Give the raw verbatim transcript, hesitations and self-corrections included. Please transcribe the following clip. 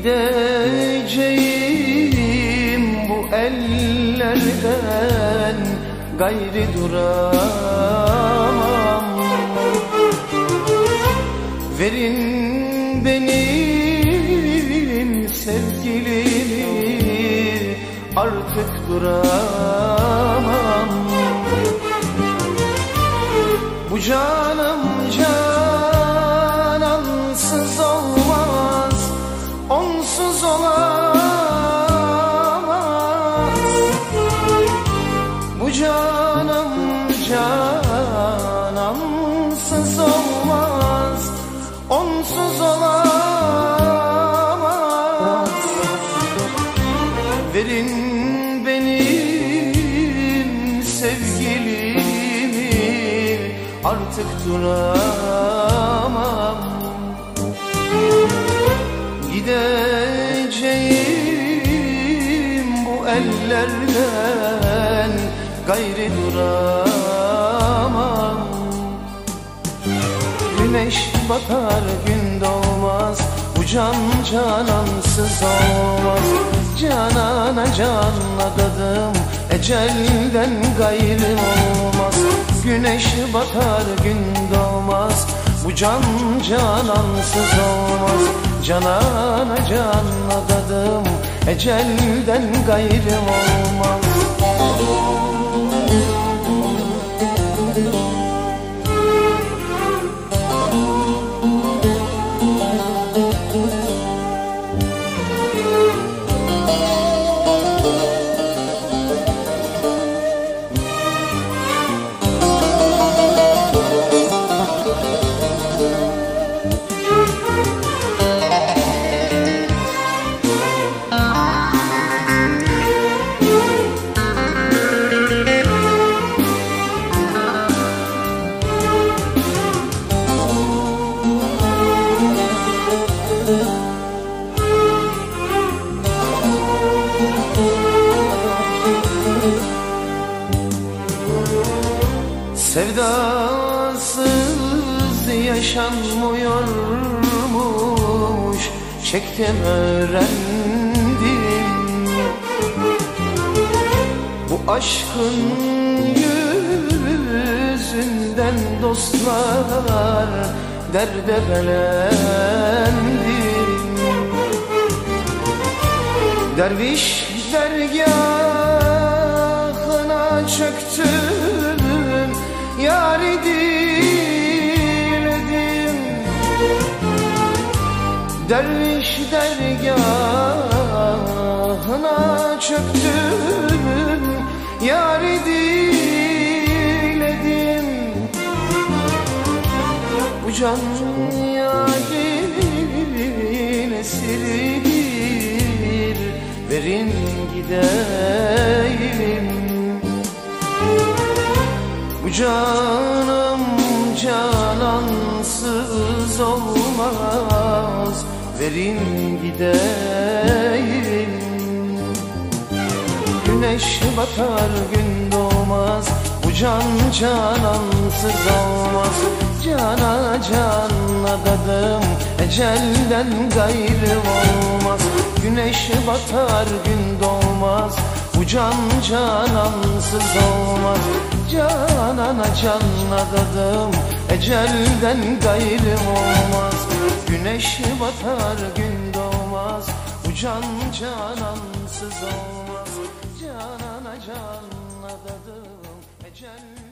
Gideceğim bu ellerden gayri duramam. Verin benim sevgilimi, artık duramam. Bu canım canansız olmaz, onsuz olamaz. Bu canım canansız olmaz, onsuz olamaz. Verin benim sevgilimi, artık duramam. Gideceğim bu ellerden gayri duramam. Güneş batar gün doğmaz, bu can canansız olmaz. Canana can adadım, ecelden gayrı olmaz. Güneş batar gün doğmaz, bu can canansız olmaz. Canana can adadım, ecelden gayrı olmaz. Sevdasız yaşanmıyormuş, çektim öğrendim. Bu aşkın yüzünden dostlar derde belendi. Derviş dergâhına çöktüm, yâri diledim. Derviş dergâhına çöktüm, yâri diledim. Bu can yârin esiridir, verin gideyim. Bu canım canansız olmaz, verin gideyim. Güneş batar gün doğmaz, bu can canansız olmaz. Cana can adadım, ecelden gayrı olmaz. Güneş batar gün doğmaz, bu can canansız olmaz. Canana can adadım, ecelden gayrı olmaz. Güneş batar gün doğmaz, bu can canansız olmaz. Canana can adadım, ecelden